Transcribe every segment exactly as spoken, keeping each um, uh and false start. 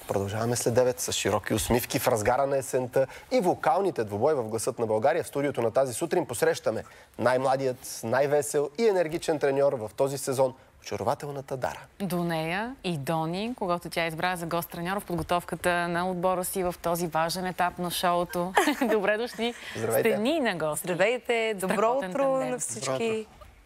Продължаваме след девет с широки усмивки в разгара на есента и вокалните двубой в Гласът на България. В студиото на тази сутрин посрещаме най-младият, най-весел и енергичен треньор в този сезон – очарователната Дара. До нея и Дони, когато тя избра за гост-треньор в подготовката на отбора си в този важен етап на шоуто. Добре дошли. Здравейте. Сте на гости. Здравейте, добро утро на всички.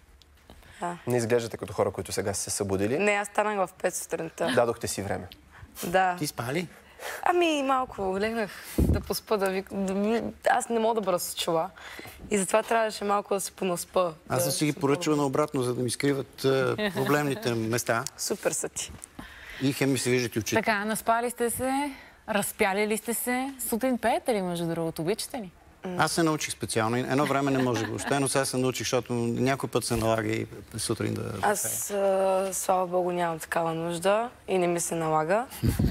А. Не изглеждате като хора, които сега са се събудили. Не, аз станах в пет сутринта. Дадохте си време. Да. Ти спа ли? Ами малко, легнах да поспа, да ви... Аз не мога да бъда с чула. И затова трябваше малко да се понаспа. Аз съм си ги поръчала наобратно, за да ми скриват е, проблемните места. Супер са ти. И хем ми се виждат и очите. Така, наспали сте се, разпяли ли сте се? Сутрин пеете ли, между другото? Обичате ли? Аз се научих специално. Едно време не може въобще, но сега се научих, защото някой път се налага и сутрин да... Аз, а, слава Богу, нямам такава нужда и не ми се налага.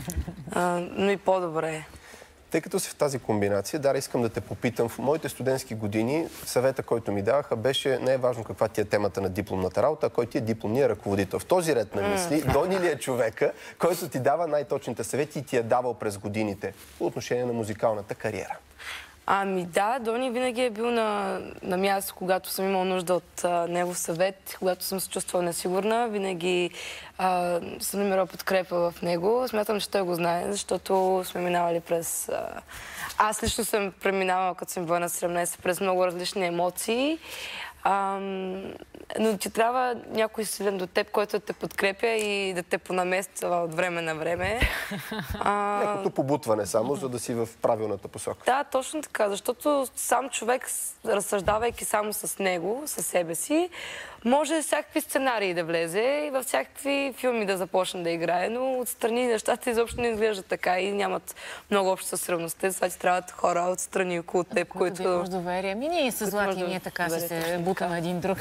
А, но и по-добре е. Тъй като си в тази комбинация, Дара, искам да те попитам. В моите студентски години съвета, който ми даваха, беше не е важно каква ти е темата на дипломната работа, а кой ти е дипломния ръководител. В този ред на мисли, Дони ли е човека, който ти дава най-точните съвети и ти е давал през годините по отношение на музикалната кариера? Ами да, Дони винаги е бил на, на място, когато съм имал нужда от а, негов съвет, когато съм се чувствала несигурна, винаги а, съм намирала подкрепа в него. Смятам, че той го знае, защото сме минавали през... А... Аз лично съм преминавала, като съм била на седемнайсет, през много различни емоции. А, но ти трябва някой силен до теб, който да те подкрепя и да те понамества от време на време. А... Некото побутване само, за да си в правилната посока. Да, точно така, защото сам човек, разсъждавайки само с него, със себе си, може всякакви сценарии да влезе и във всякакви филми да започне да играе, но отстрани нещата изобщо не изглеждат така и нямат много общо с реалността. Затова ти трябват хора отстрани около теб, които... Да имаш доверие. Ми ние с Злати, ние така си се бутаме един друг.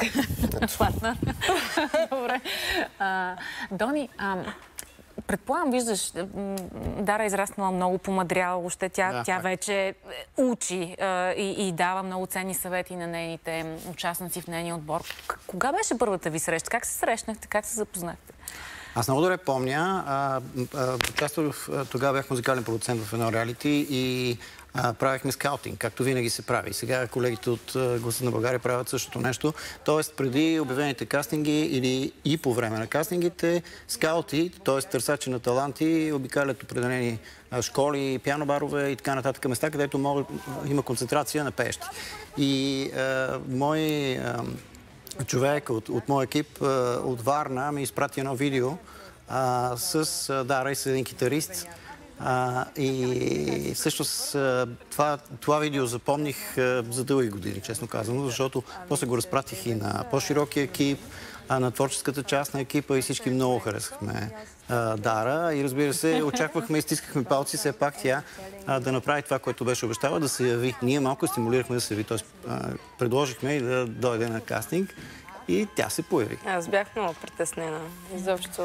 Добре. Дони, предполагам, виждаш, Дара е израснала много, помадряла, още тя, да, тя вече учи а, и, и дава много ценни съвети на нейните участници в нейния отбор. Кога беше първата ви среща? Как се срещнахте? Как се запознахте? Аз много добре помня. Участвах, тогава бях музикален продуцент в едно реалити и а, правихме скаутинг, както винаги се прави. Сега колегите от Гласа на България правят същото нещо. Тоест, преди обявените кастинги или и по време на кастингите, скаути, т.е. търсачи на таланти, обикалят определени школи, пианобарове и така нататък места, където могат, има концентрация на пеещи. И а, мой... А, човек от, от моя екип от Варна ми изпрати едно видео а, с Дара и с един китарист. А, и всъщност това, това видео запомних а, за дълги години, честно казано, защото после го разпратих и на по-широкия екип, а на творческата част на екипа и всички много харесахме а, Дара. И разбира се, очаквахме и стискахме палци, все пак тя а, да направи това, което беше обещала, да се яви. Ние малко стимулирахме да се яви, т.е. предложихме и да дойде на кастинг и тя се появи. Аз бях много притеснена. Изобщо...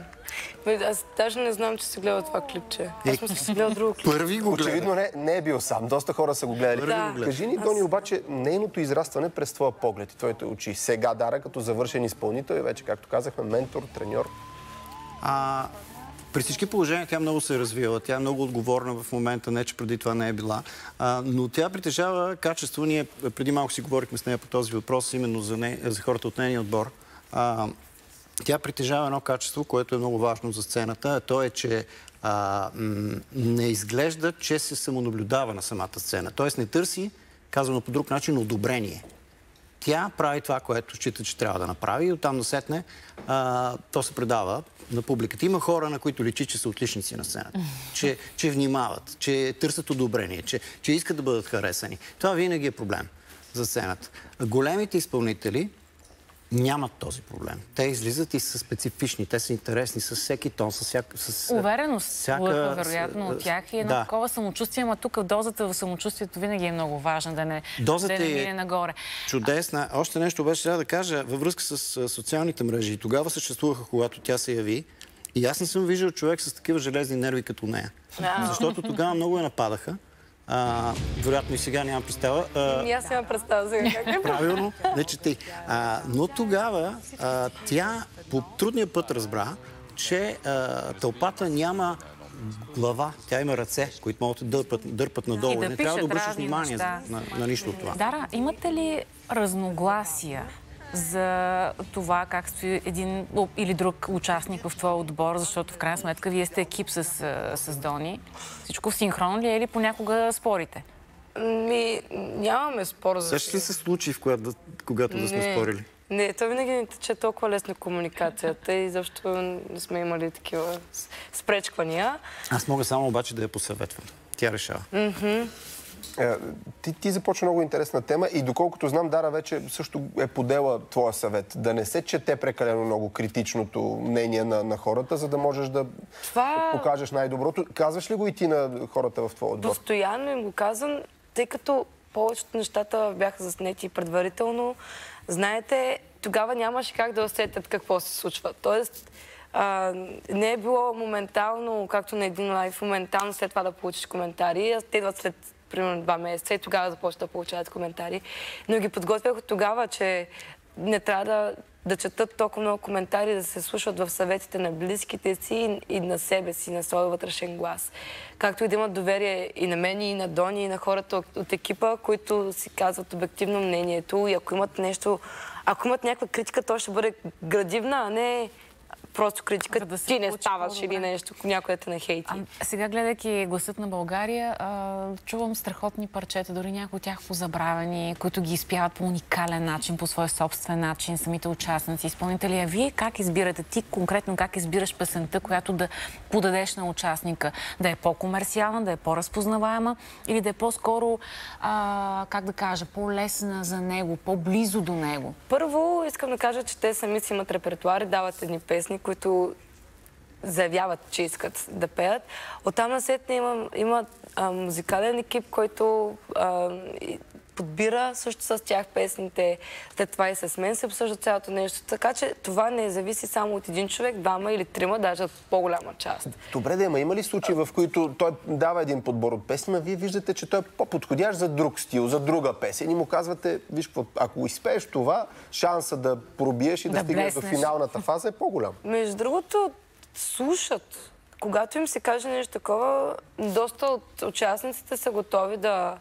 Аз даже не знам, че си гледал това клипче. Аз съм си гледал друго клипче. Първи го гледа. Очевидно не, не е бил сам. Доста хора са го гледали. Да. Кажи ни, Дони, обаче, нейното израстване през твоя поглед и твоите очи. Сега Дара, като завършен изпълнител и вече, както казахме, ментор, треньор. А, при всички положения тя много се е развила. Тя е много отговорна в момента, не че преди това не е била. А, но тя притежава качество. Ние преди малко си говорихме с нея по този въпрос, именно за, не, за хората от нейния отбор. А, тя притежава едно качество, което е много важно за сцената. То е, че а, не изглежда, че се самонаблюдава на самата сцена. Тоест не търси, казано по друг начин, одобрение. Тя прави това, което счита, че трябва да направи и оттам насетне а, то се предава на публиката. Има хора, на които личи, че са отличници на сцената, че, че внимават, че търсят одобрение, че, че искат да бъдат харесани. Това винаги е проблем за сцената. Големите изпълнители нямат този проблем. Те излизат и са специфични, те са интересни с всеки тон, с всяка... С, увереност, всяка, вероятно, от тях и едно да. такова самочувствие, ама тук дозата в самочувствието винаги е много важна, да не, дозата да не е мине нагоре. Чудесна. Още нещо беше трябва да кажа във връзка с социалните мрежи. Тогава съществуваха, когато тя се яви. И аз не съм виждал човек с такива железни нерви като нея. Yeah. Защото тогава много я нападаха. А, вероятно и сега нямам представа. А, и аз нямам представа сега как е. Правилно, не чети. А, но тогава а, тя по трудния път разбра, че а, тълпата няма глава, тя има ръце, които могат да дърпат, дърпат надолу. Да не трябва да обръщаш внимание неща. на, на нищо от това. Дара, имате ли разногласия за това как стои един или друг участник в твоя отбор, защото в крайна сметка вие сте екип с, с Дони. Всичко в синхрон ли е или понякога спорите? Ми, нямаме спор за... Също ли се случи, в когато, когато да сме спорили? Не, той винаги не тече толкова лесно комуникацията и защо не сме имали такива спречквания. Аз мога само обаче да я посъветвам. Тя решава. Mm-hmm. Ти, ти започва много интересна тема и доколкото знам, Дара вече също е подела твоя съвет. Да не се чете прекалено много критичното мнение на, на хората, за да можеш да Това... покажеш най-доброто. Казваш ли го и ти на хората в твоя отбор? Постоянно им го казвам, тъй като повечето нещата бяха заснети предварително. Знаете, тогава нямаше как да усетят какво се случва. Тоест, а, не е било моментално, както на един лайв, моментално след това да получиш коментари. Те идват след примерно два месеца и тогава започват да получават коментари. Но ги подготвях от тогава, че не трябва да, да четат толкова много коментари, да се слушат в съветите на близките си и на себе си, на своя вътрешен глас. Както и да имат доверие и на мен, и на Дони, и на хората от, от екипа, които си казват обективно мнението. И ако имат нещо, ако имат някаква критика, то ще бъде градивна, а не просто критика, да ти не ставаш или нещо, някой да те нахейти. А, сега, гледайки Гласът на България, а, чувам страхотни парчета, дори някои от тях позабравени, които ги изпяват по уникален начин, по свой собствен начин, самите участници, изпълнители. А вие как избирате? Ти конкретно как избираш песента, която да подадеш на участника? Да е по-комерциална, да е по-разпознаваема или да е по-скоро, как да кажа, по-лесна за него, по-близо до него? Първо, искам да кажа, че те сами си имат репертуар и дават едни песни, които заявяват, че искат да пеят. Оттам насетне има, има а, музикален екип, който а, подбира също с тях песните. След това и с мен се обсъжда цялото нещо. Така че това не зависи само от един човек, двама или трима, даже от по-голяма част. Добре, да, има ли случаи, в които той дава един подбор от песни, но вие виждате, че той е по-подходящ за друг стил, за друга песен и му казвате, виж, ако изпееш това, шанса да пробиеш и да, да стигнеш до финалната фаза е по-голям. Между другото, слушат. Когато им се каже нещо такова, доста от участниците са готови да,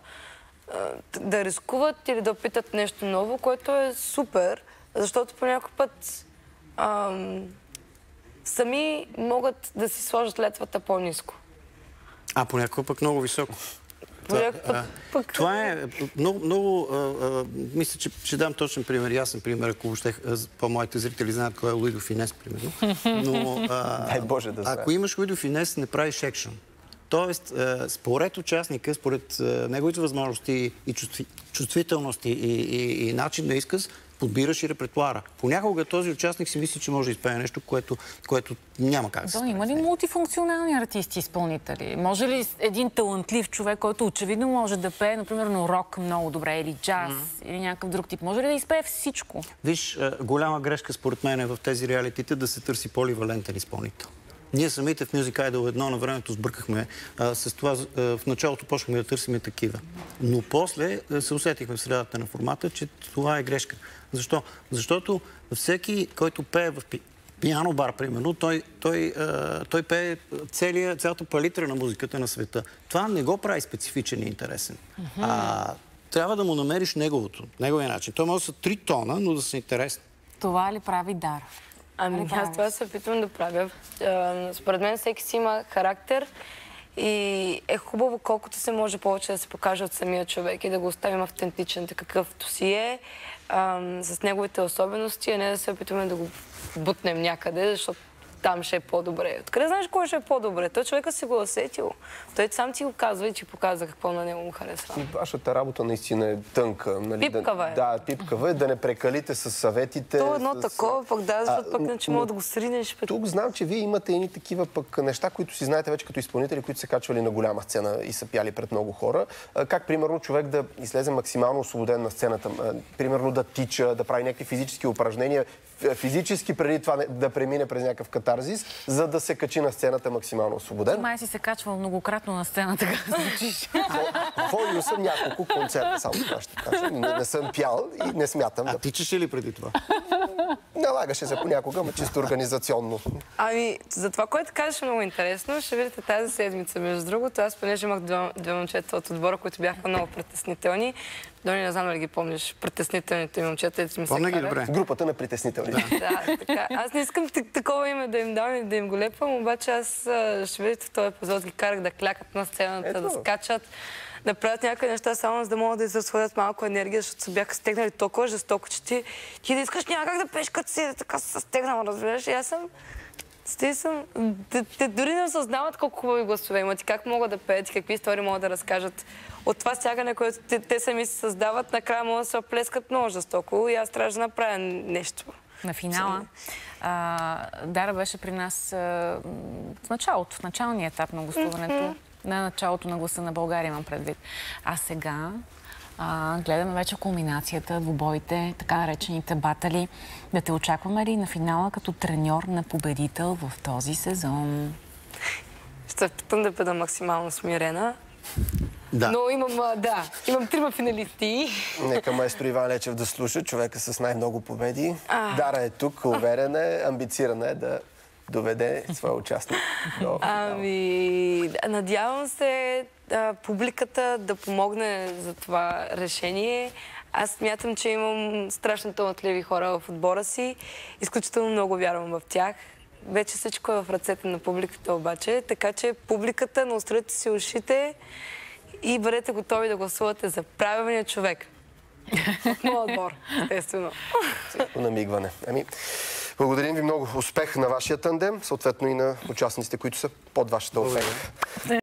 да рискуват или да опитат нещо ново, което е супер, защото по някой път ам, сами могат да си сложат летвата по-ниско. А понякога пък много високо. Това, пък, пък... това е много, много а, а, мисля, че ще дам точен пример, ясен пример, ако въобще по-моите зрители знаят кой е Луи де Финес, примерно. Но а, дай Боже да ако имаш Луи де Финес, не правиш екшън. Тоест, а, според участника, според а, неговите възможности и чувстви, чувствителности и, и, и начин на изказ, подбираш и репертуара. Понякога този участник си мисли, че може да изпее нещо, което, което няма как да се спее. Има ли мултифункционални артисти, изпълнители? Може ли един талантлив човек, който очевидно може да пее, например, рок много добре, или джаз, mm-hmm. или някакъв друг тип, може ли да изпее всичко? Виж, голяма грешка според мен е в тези реалитите да се търси поливалентен изпълнител. Ние самите в Music Idol едно на времето сбъркахме. А, с това а, в началото почнахме да търсиме такива. Но после а, се усетихме в средата на формата, че това е грешка. Защо? Защото всеки, който пее в пи... пиано бар, примерно, той, той, а, той пее целия, цялата палитра на музиката на света. Това не го прави специфичен и интересен. Mm-hmm. а, трябва да му намериш неговото, неговия начин. Той може да са три тона, но да са интересни. Това ли прави Дара? Ами аз това се опитвам да правя. Според мен всеки си има характер и е хубаво колкото се може повече да се покаже от самия човек и да го оставим автентичен, какъвто си е, с неговите особености, а не да се опитваме да го бутнем някъде, защото там ще е по-добре. Откъде знаеш кой ще е по-добре? Той човека си го усетил. Той сам ти го казва и ти показва какво на него му харесва. И вашата работа наистина е тънка. Нали? Пипкава е. Да, пипкава е. Да не прекалите с съветите. То е едно с... такова, пък да, защото пък не че мога да го сринеш. Пък... Тук знам, че вие имате едни такива пък неща, които си знаете вече като изпълнители, които се качвали на голяма сцена и са пяли пред много хора. Как, примерно, човек да излезе максимално освободен на сцената. Примерно да тича, да прави някакви физически упражнения, физически преди това да премине през някакъв катарзис, за да се качи на сцената максимално освободен. Май си се качвал многократно на сцената, така звучиш. Ходил съм няколко концерта, само това ще кажа. Не, не съм пял и не смятам. А да... тичаш ли преди това? На Налагаше се понякога, но чисто организационно. Ами, за това, което казваш, е много интересно. Ще видите тази седмица, между другото. Аз, понеже имах две, две момчета от отбора, които бяха много притеснителни. Дони, не знам дали ги помниш, притеснителните ми момчета. Ми Помня ги добре. Групата на притеснителни. Да, така. Аз не искам такова име да им дам и да им го лепвам, обаче аз ще видите в този епизод ги карах да клякат на сцената, Ето. да скачат, да правят някакви неща, само за да могат да изразходят малко енергия, защото се бяха стегнали толкова жестоко, че ти, ти да искаш някак да пееш, като си така се стегнала, разбираш. И аз съм... Сти съм... Те, те дори не осъзнават колко хубави гласове имат и как могат да пеят и какви истории могат да разкажат. От това стягане, което те, те сами се създават, накрая могат да се оплескат много жестоко и аз трябва да направя нещо. На финала а, Дара беше при нас а, в началото, в началния етап на гостуването. Mm-hmm. На началото на Гласа на България имам предвид. А сега а, гледаме вече кулминацията, двубоите, така наречените батали. Да те очакваме ли на финала като треньор на победител в този сезон? Ще опитам да бъда максимално смирена. Да. Но имам, да, имам трима финалисти. Нека майстор Иван Лечев да слуша, човека с най-много победи. А. Дара е тук, уверена е, амбицирана е да доведе своя участник до финала. Ами, надявам се а, публиката да помогне за това решение. Аз смятам, че имам страшно талантливи хора в отбора си. Изключително много вярвам в тях. Вече всичко е в ръцете на публиката обаче, така че публиката, наострете си ушите и бъдете готови да гласувате за правилния човек. В моя отбор, естествено. Намигване. Ами, благодарим ви много. Успех на вашия тандем, съответно и на участниците, които са под вашата оферта.